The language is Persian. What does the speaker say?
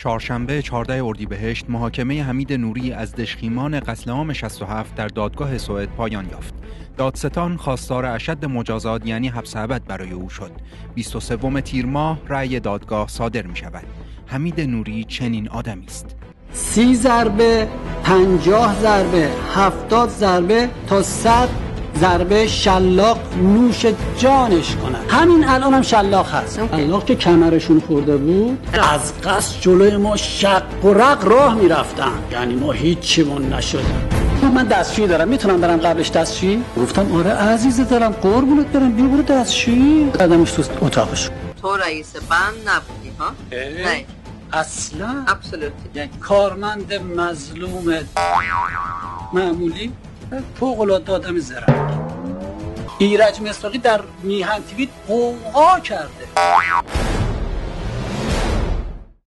چهارشنبه 14 اردیبهشت محاکمه حمید نوری از دژخیمان قتل عام 67 در دادگاه سوئد پایان یافت. دادستان خواستار اشد مجازات یعنی حبس ابد برای او شد. 23 تیر ماه رأی دادگاه صادر می شود. حمید نوری چنین آدمی است. 30 ضربه، 50 ضربه، 70 ضربه تا 100 ضربه شلاق نوش جانش کنن. همین الان هم شلاق هست. شلاق که کمرشون خورده بود از قصد جلوی ما شق و رق راه میرفتن، یعنی ما هیچیمون نشدیم. من دستشویی دارم، میتونم برم قبلش دستشویی؟ گفتم آره عزیزه دارم، قربونت برم، بیا برو دستشویی. قدمش تو اتاقش. تو رئیس بند نبودی ها؟ نه اصلا absolutely. یک کارمند مظلوم معمولی فوق‌العاده آدم زرنگ. ایرج مصداقی در میهن تیوی قوقا کرده.